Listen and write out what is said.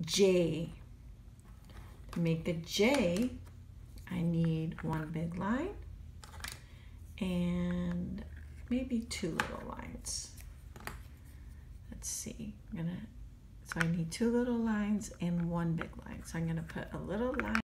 J. To make the J, I need one big line and maybe two little lines. Let's see, so I need two little lines and one big line. So I'm gonna put a little line